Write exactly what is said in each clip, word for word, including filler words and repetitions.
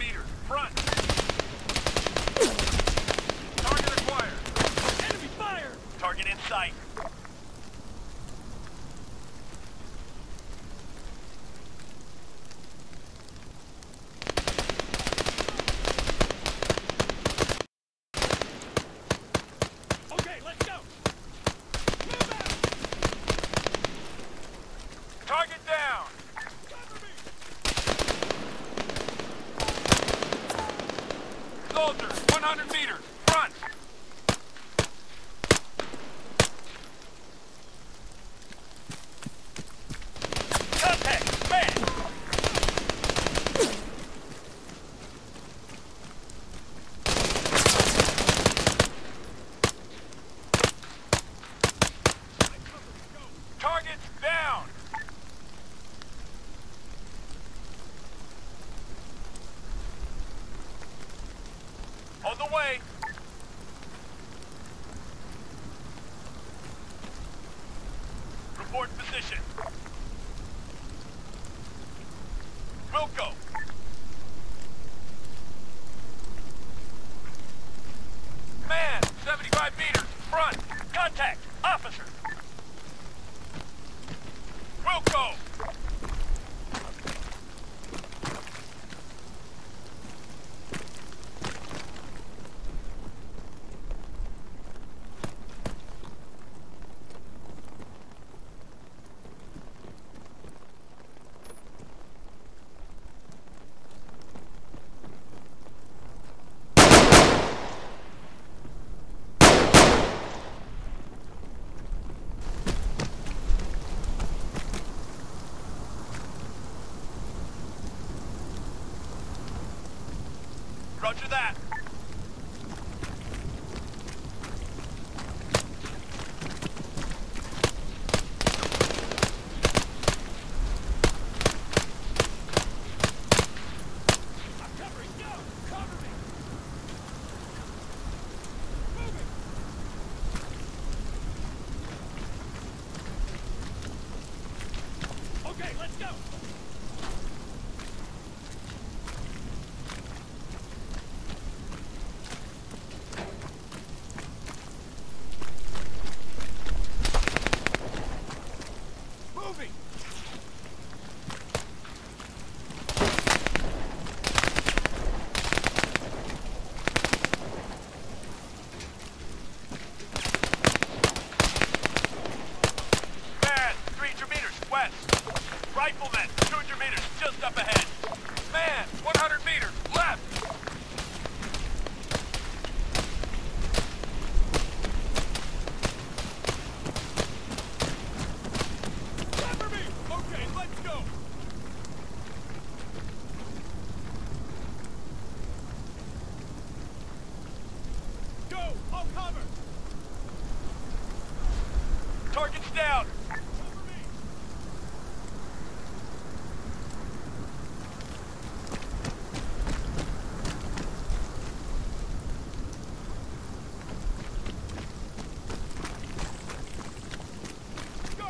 meters. Front. Target acquired. Enemy fire! Target in sight. Okay, let's go. Move out. Target down. Cover me. Soldier, one hundred meters. Front. Contact. Man. Targets down. On the way. Report position. We'll go. Man, seventy-five meters. Front. Contact. Officer. We'll go. Roger that. I'm covering. Go. Cover me. Moving. Okay, let's go. Moving! Man, three hundred meters west. Rifleman, two hundred meters just up ahead. Man, one hundred meters left. Cover me! Okay, let's go! Go! I'll cover! Target's down! Cover me! Go!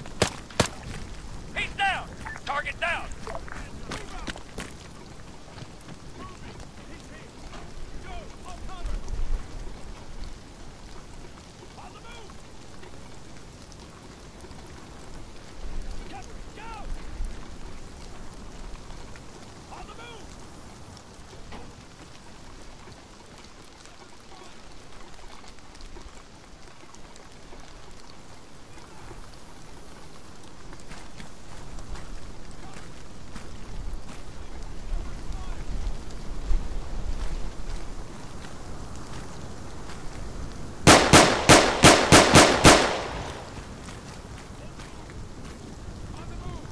He's down! Target down! Move out! Moving! He's hit! Go! I'll cover! On the move! Cover! Go! On the move! On the move!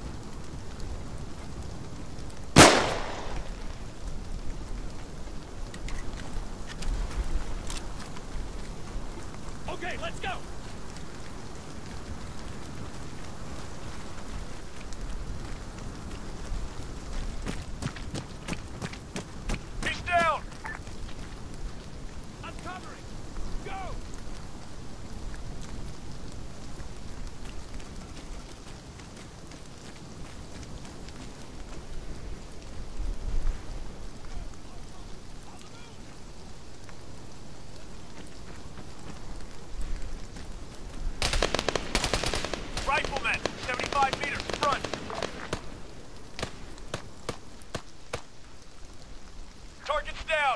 Okay, let's go! He's down! I'm covering! Go! down!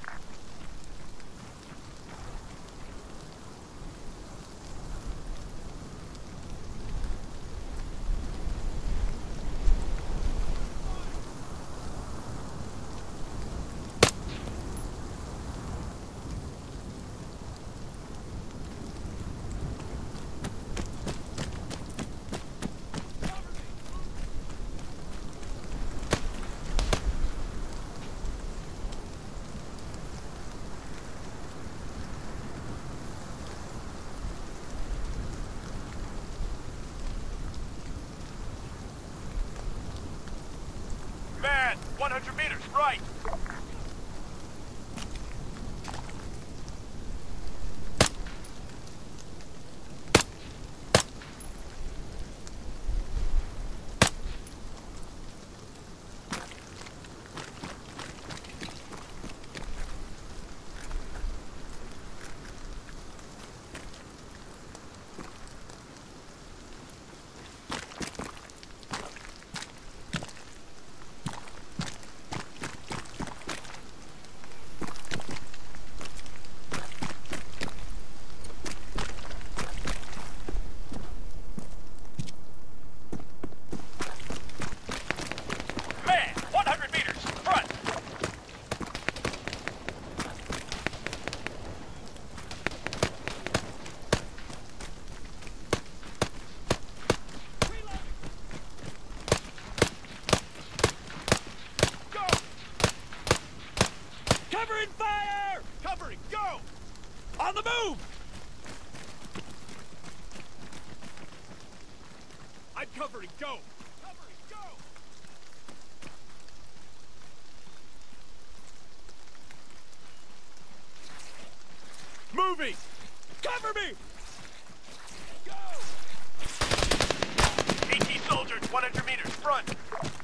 Man, one hundred meters, right! Covering fire! Covering, go! On the move! I'm covering, go! Covering, go! Moving! Cover me! Go! AT soldiers, one hundred meters, front!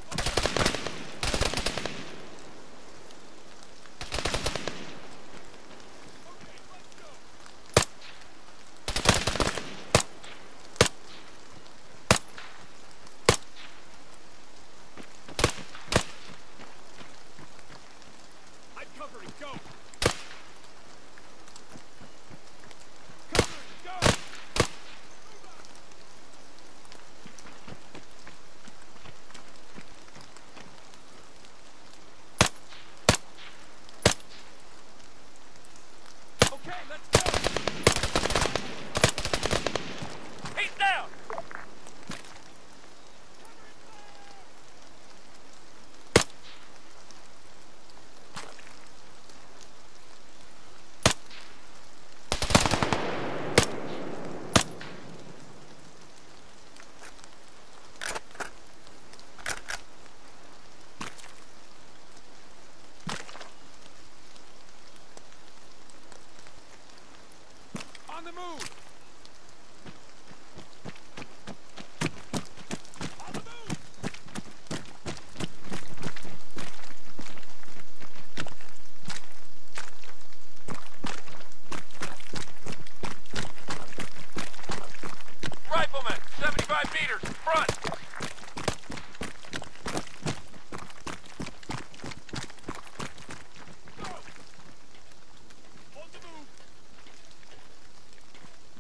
Covering, go! Covering, go! Okay, let's go! He's down! On the move! On the move! Rifleman, seventy-five meters, front! Go! On the move!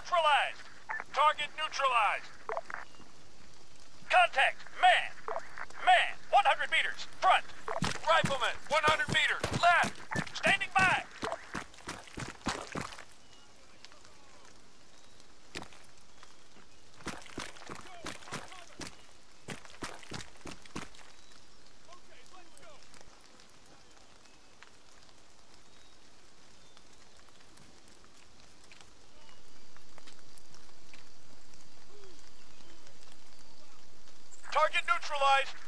neutralized. Target neutralized. Contact. Man. Man. one hundred meters. Front. Rifleman. one hundred meters. Left. Standing by. Target neutralized.